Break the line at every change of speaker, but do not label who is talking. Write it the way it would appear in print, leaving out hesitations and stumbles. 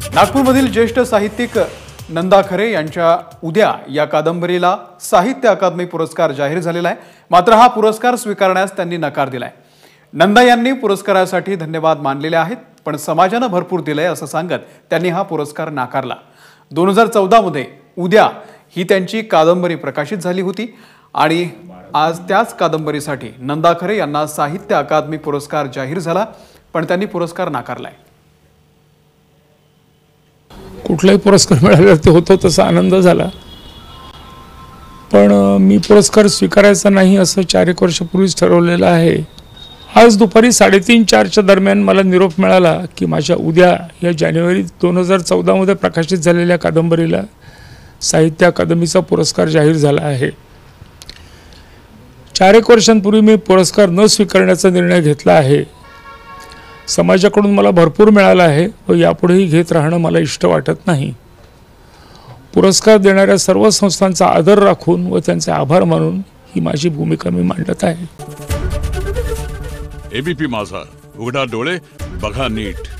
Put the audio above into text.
नागपूरमधील ज्येष्ठ साहित्यिक नंदा खरे यांच्या उद्या या कादंबरीला साहित्य अकादमी पुरस्कार जाहीर झालेला आहे। मात्र हा पुरस्कार स्वीकारण्यास त्यांनी नकार दिलाय। नंदा यांनी पुरस्कारासाठी धन्यवाद मानलेले आहेत, पण समाजाने भरपूर दिलंय असं सांगत त्यांनी हा पुरस्कार नाकारला। 2014 मध्ये उद्या ही त्यांची कादंबरी प्रकाशित झाली होती आणि आज त्याच कादंबरीसाठी नंदा खरे यांना साहित्य अकादमी पुरस्कार जाहीर झाला, पण त्यांनी पुरस्कार नाकारलाय।
कुठलाही पुरस्कार मिळाला ते होतो तसा आनंद झाला, पण मी पुरस्कार स्वीकारायचा नाही असं 4 एक वर्षापूर्वीच ठरवलेलं आहे। आज दुपारी 3:30-4च्या दरम्यान मला निरोप मिळाला की माझ्या उद्या या जानेवारी 2014 मध्ये प्रकाशित झालेल्या कादंबरीला साहित्य अकादमीचा पुरस्कार जाहीर झाला आहे। 4 एक वर्षांपूर्वी मी पुरस्कार न स्वीकारण्याचा निर्णय घेतला आहे। समाजाकडून मला भरपूर मिळाला आहे व यापुढेही घेत राहणं मला इष्ट वाटत नाही। पुरस्कार देणाऱ्या सर्व संस्थांचा आदर राखून व त्यांचे आभार मानून ही माझी भूमिका मी मांडत आहे।
एबीपी माझा, उघडा डोळे बघा नीट।